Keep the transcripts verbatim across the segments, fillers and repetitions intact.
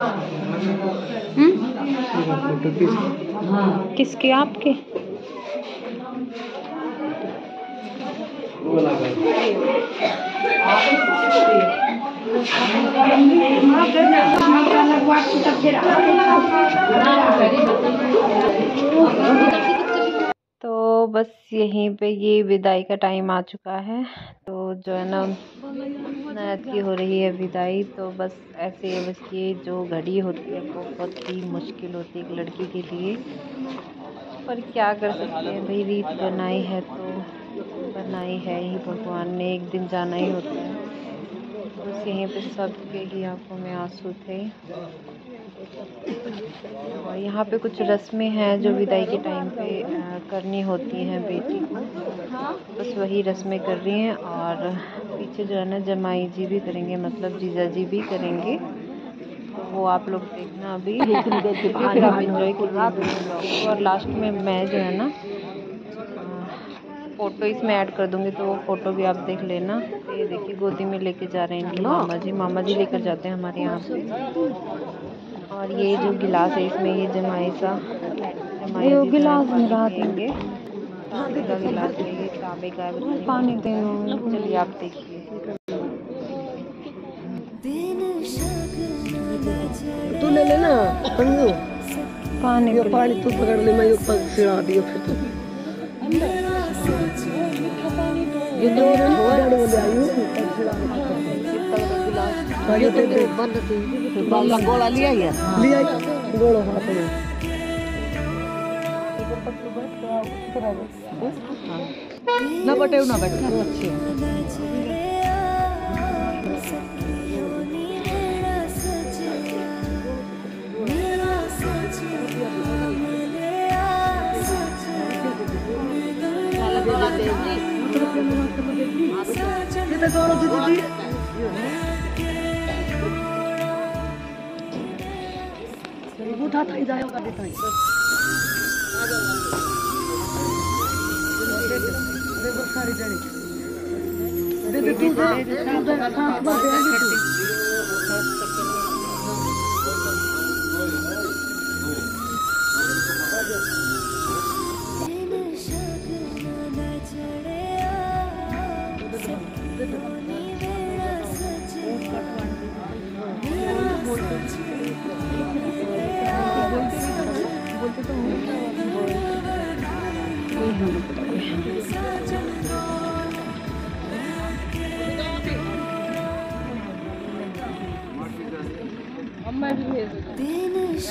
हम्म किसके? आपके? तो बस यहीं पे ये विदाई का टाइम आ चुका है। तो जो है ना नैत की हो रही है विदाई। तो बस ऐसे है, बस ये जो घड़ी होती है बहुत ही मुश्किल होती है एक लड़की के लिए, पर क्या कर सकते हैं भाई, रीत बनाई है तो बनाई है ही भगवान ने, एक दिन जाना ही होता है। बस यहीं पे सबके ही आंखों में आंसू थे। और यहाँ पे कुछ रस्में हैं जो विदाई के टाइम पे करनी होती हैं बेटी को, बस वही रस्में कर रही हैं। और पीछे जो है ना जमाई जी भी करेंगे, मतलब जीजा जी भी करेंगे। तो वो आप लोग देखना अभी, फिर आप इंजॉय कीजिएगा। और लास्ट में मैं जो है ना फ़ोटो इसमें ऐड कर दूंगी, तो वो फ़ोटो भी आप देख लेना। तो ये देखिए गोदी में लेके जा रहे हैं इनके मामा जी, मामा जी लेकर जाते हैं हमारे यहाँ पे। और ये जो गिलास है इसमें ये जमाई सा जमाई जी गिलास देंगे, का गिलास है ये, तांबे का है, पानी देंगे। चलिए आप देखिए। तू ले लेना पानी ये पानी तू पकड़ ले, मैं ऊपर सिरा दियो। फिर तू ये जो बंद गोला लिया लिया गोला हाथ में ना बटे ना बैठे अच्छे उठा था जाए होगा देता है सारी जड़ी दे दे तू दे सांस भर देगी तू बोलते तो अम्मा भी भेज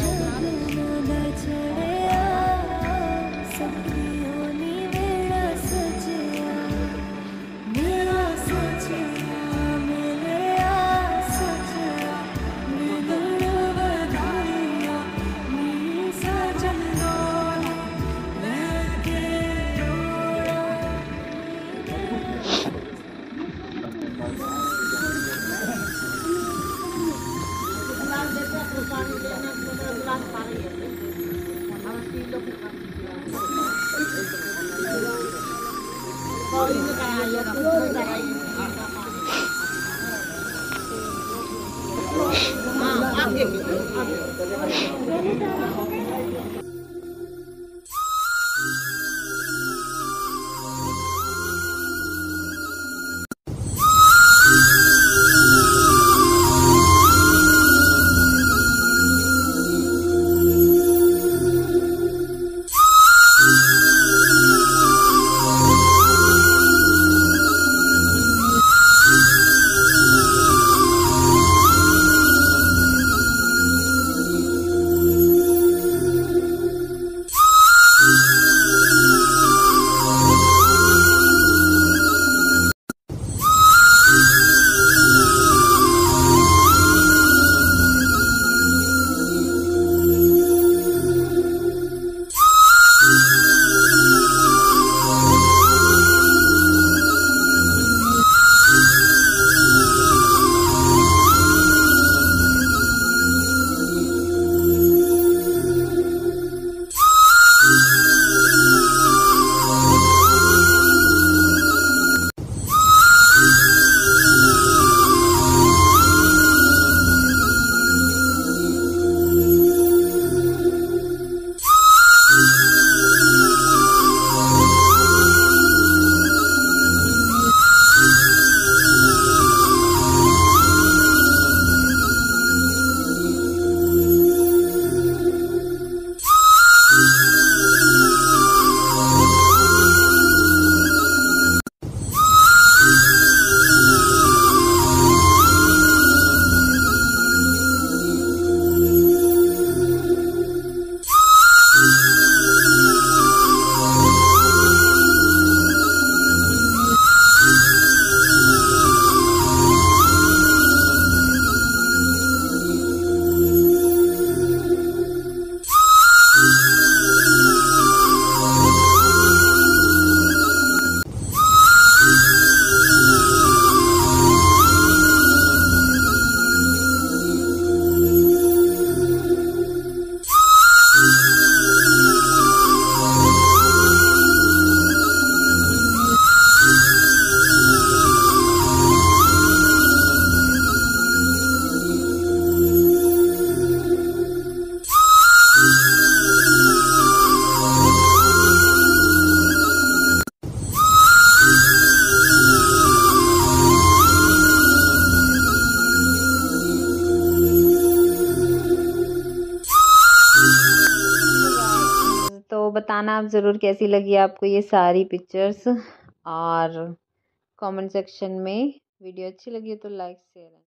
बताना आप ज़रूर कैसी लगी आपको ये सारी पिक्चर्स, और कमेंट सेक्शन में। वीडियो अच्छी लगी तो लाइक शेयर